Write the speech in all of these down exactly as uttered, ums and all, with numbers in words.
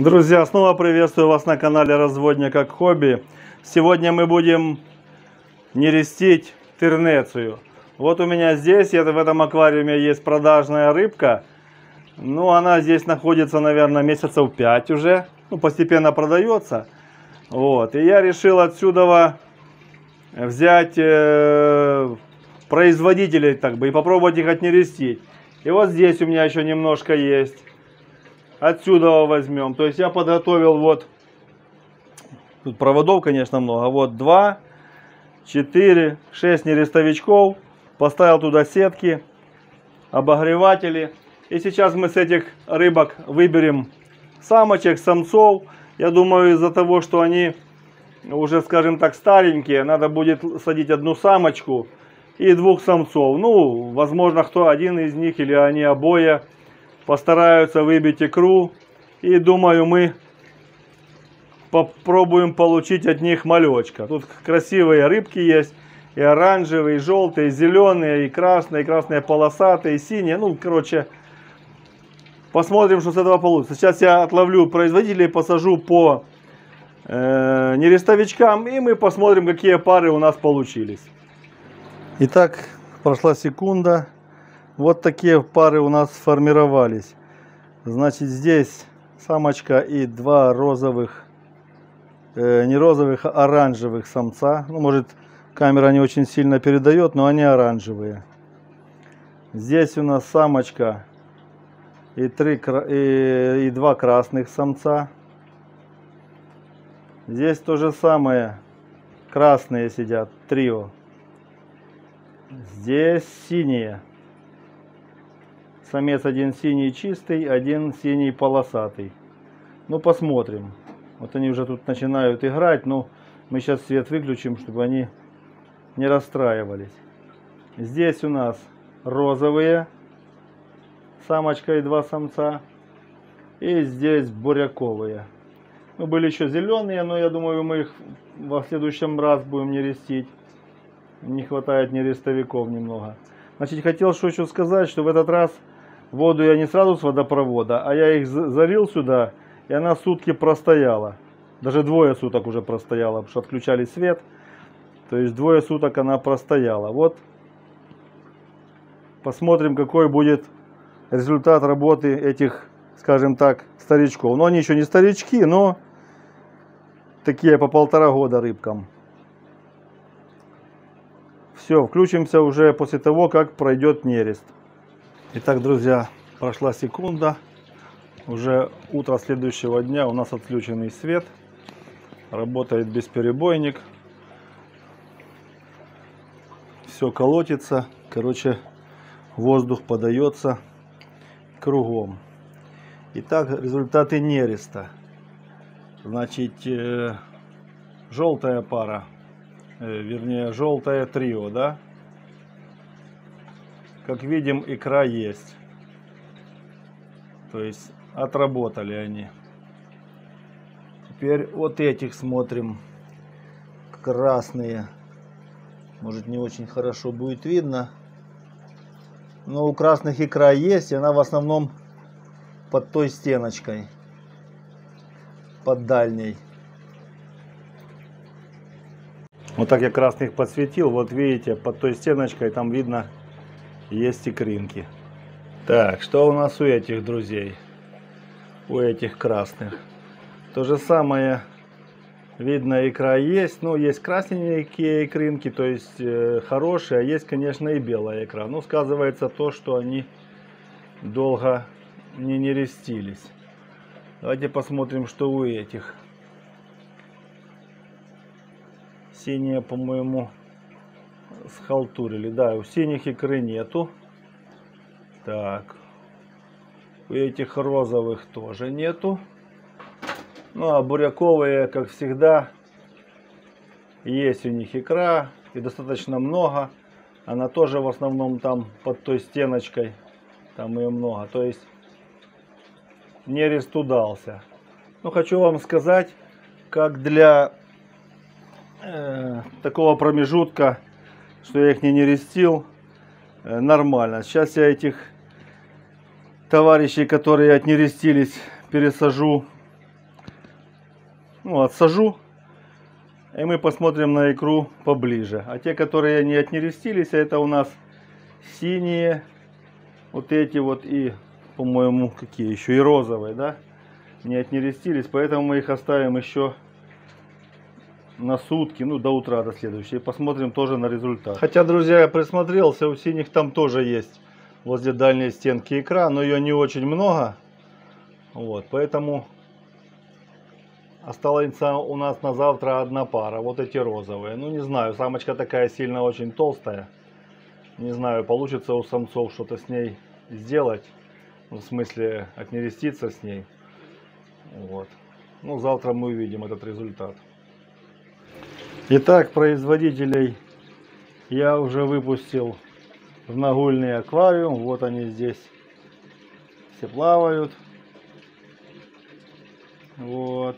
Друзья, снова приветствую вас на канале Разводня как хобби. Сегодня мы будем нерестить тырнецию. Вот у меня здесь, это в этом аквариуме есть продажная рыбка. Ну, она здесь находится, наверное, месяцев пять уже. Ну, постепенно продается. Вот. И я решил отсюда взять э, производителей, так бы, и попробовать их отнерестить. И вот здесь у меня еще немножко есть. Отсюда возьмем. То есть я подготовил вот, тут проводов, конечно, много. Вот два, четыре, шесть нерестовичков. Поставил туда сетки, обогреватели. И сейчас мы с этих рыбок выберем самочек, самцов. Я думаю, из-за того, что они уже, скажем так, старенькие, надо будет садить одну самочку и двух самцов. Ну, возможно, кто один из них или они обои постараются выбить икру. И думаю, мы попробуем получить от них малечка. Тут красивые рыбки есть. И оранжевые, и желтые, и зеленые, и красные, и красные полосатые, и синие. Ну, короче, посмотрим, что с этого получится. Сейчас я отловлю производителей, посажу по э, нерестовичкам. И мы посмотрим, какие пары у нас получились. Итак, прошла секунда. Вот такие пары у нас сформировались. Значит, здесь самочка и два розовых, э, не розовых, а оранжевых самца. Ну, может, камера не очень сильно передает, но они оранжевые. Здесь у нас самочка и, три, и, и два красных самца. Здесь то же самое. Красные сидят, трио. Здесь синие. Самец один синий чистый, один синий полосатый. Ну, посмотрим. Вот они уже тут начинают играть, но мы сейчас свет выключим, чтобы они не расстраивались. Здесь у нас розовые. Самочка и два самца. И здесь буряковые. Ну, были еще зеленые, но я думаю, мы их во следующем раз будем нерестить. Не хватает нерестовиков немного. Значит, хотел что еще сказать, что в этот раз воду я не сразу с водопровода, а я их залил сюда, и она сутки простояла. Даже двое суток уже простояла, потому что отключали свет. То есть двое суток она простояла. Вот посмотрим, какой будет результат работы этих, скажем так, старичков. Но они еще не старички, но такие по полтора года рыбкам. Все, включимся уже после того, как пройдет нерест. Итак, друзья, прошла секунда. Уже утро следующего дня, у нас отключенный свет. Работает бесперебойник. Все колотится. Короче, воздух подается кругом. Итак, результаты нереста. Значит, э, желтая пара. Э, вернее, желтое трио, да? Как видим, икра есть. То есть отработали они. Теперь вот этих смотрим. Красные. Может, не очень хорошо будет видно. Но у красных икра есть. И она в основном под той стеночкой. Под дальней. Вот так я красных подсветил. Вот видите, под той стеночкой там видно, есть икринки. Так, что у нас у этих друзей? У этих красных. То же самое. Видно, икра есть. Ну, есть красненькие икринки, то есть э, хорошие. А есть, конечно, и белая икра. Ну, сказывается то, что они долго не нерестились. Давайте посмотрим, что у этих. Синие, по-моему, схалтурили. Да, у синих икры нету. Так. У этих розовых тоже нету. Ну, а буряковые, как всегда, есть у них икра. И достаточно много. Она тоже в основном там под той стеночкой. Там ее много. То есть нерест удался. Ну, хочу вам сказать, как для э, такого промежутка, что я их не нерестил, э, нормально. Сейчас я этих товарищей, которые отнерестились, пересажу Ну, отсажу. И мы посмотрим на икру поближе. А те, которые не отнерестились, это у нас синие. Вот эти вот и, по-моему, какие еще и розовые, да? Не отнерестились, поэтому мы их оставим еще на сутки, ну, до утра, до следующей. И посмотрим тоже на результат. Хотя, друзья, я присмотрелся, у синих там тоже есть возле дальней стенки икра, но ее не очень много. Вот, поэтому останется у нас на завтра одна пара. Вот эти розовые. Ну, не знаю, самочка такая сильно очень толстая. Не знаю, получится у самцов что-то с ней сделать. В смысле, отнереститься с ней. Вот. Ну, завтра мы увидим этот результат. Итак, производителей я уже выпустил в нагульный аквариум. Вот они здесь все плавают. Вот.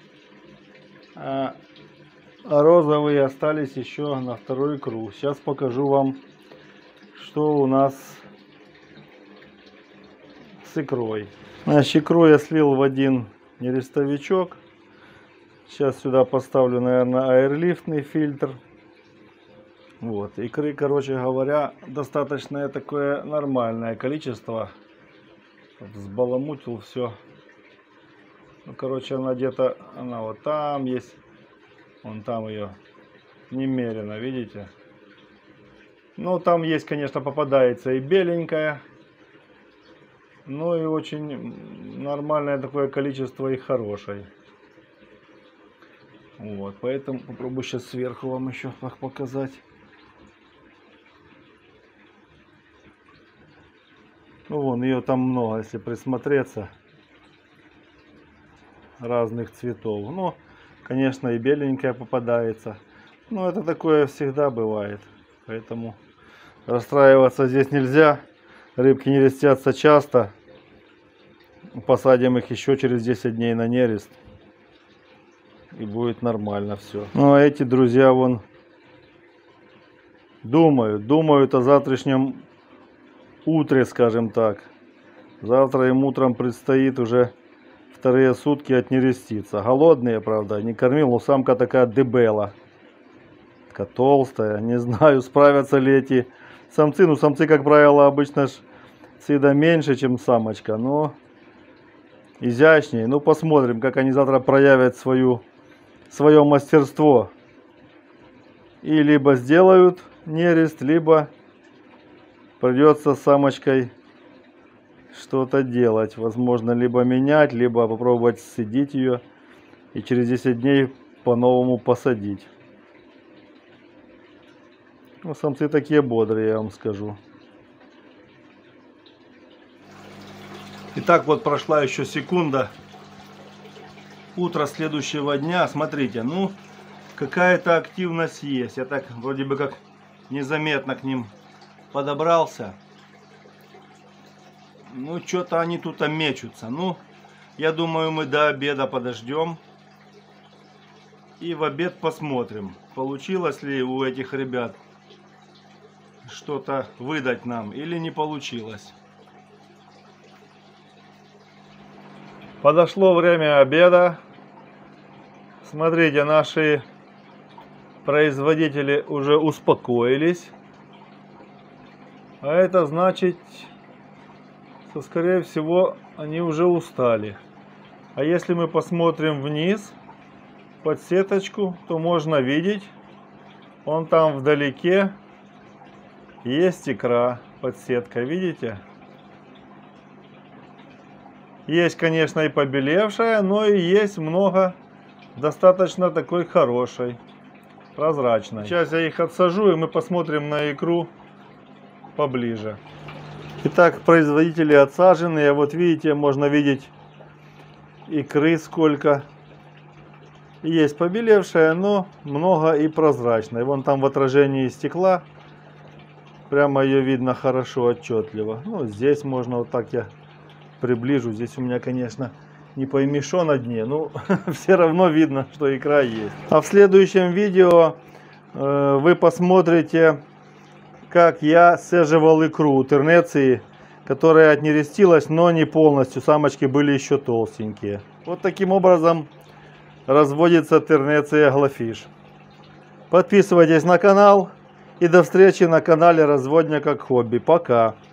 А, а розовые остались еще на вторую икру. Сейчас покажу вам, что у нас с икрой. Значит, икру я слил в один нерестовичок. Сейчас сюда поставлю, наверное, аэрлифтный фильтр. Вот. Икры, короче говоря, достаточно такое нормальное количество. Взбаламутил все. Ну, короче, она где-то, она вот там есть. Вон там ее немерено, видите? Ну, там есть, конечно, попадается и беленькая. Ну, и очень нормальное такое количество и хорошей. Вот, поэтому попробую сейчас сверху вам еще показать. Ну, вон, ее там много, если присмотреться. Разных цветов. Ну, конечно, и беленькая попадается. Но это такое всегда бывает. Поэтому расстраиваться здесь нельзя. Рыбки нерестятся часто. Посадим их еще через десять дней на нерест. И будет нормально все. Ну, а эти друзья вон думают. Думают о завтрашнем утре, скажем так. Завтра им утром предстоит уже вторые сутки отнереститься. Голодные, правда, не кормил, но самка такая дебела. Такая толстая. Не знаю, справятся ли эти самцы. Ну, самцы, как правило, обычно ж всегда меньше, чем самочка. Но изящнее. Ну, посмотрим, как они завтра проявят свою, свое мастерство. И либо сделают нерест, либо придется с самочкой что-то делать. Возможно, либо менять, либо попробовать сцедить ее и через десять дней по-новому посадить. Ну, самцы такие бодрые, я вам скажу. Итак, вот прошла еще секунда. Утро следующего дня. Смотрите, ну, какая-то активность есть. Я так вроде бы как незаметно к ним подобрался. Ну, что-то они тут мечутся. Ну, я думаю, мы до обеда подождем. И в обед посмотрим, получилось ли у этих ребят что-то выдать нам или не получилось. Подошло время обеда. Смотрите, наши производители уже успокоились. А это значит, что, скорее всего, они уже устали. А если мы посмотрим вниз, под сеточку, то можно видеть, вон там вдалеке есть икра под сеткой, видите? Есть, конечно, и побелевшая, но и есть много достаточно такой хорошей, прозрачной. Сейчас я их отсажу, и мы посмотрим на икру поближе. Итак, производители отсаженные. Вот видите, можно видеть икры сколько. Есть побелевшая, но много и прозрачной. Вон там в отражении стекла прямо ее видно хорошо, отчетливо. Ну, здесь можно вот так я приближу. Здесь у меня, конечно, не пойми что на дне, но все равно видно, что икра есть. А в следующем видео э, вы посмотрите, как я сцеживал икру у тернеции, которая отнерестилась, но не полностью. Самочки были еще толстенькие. Вот таким образом разводится тернеция глафиш. Подписывайтесь на канал и до встречи на канале Разводня как хобби. Пока!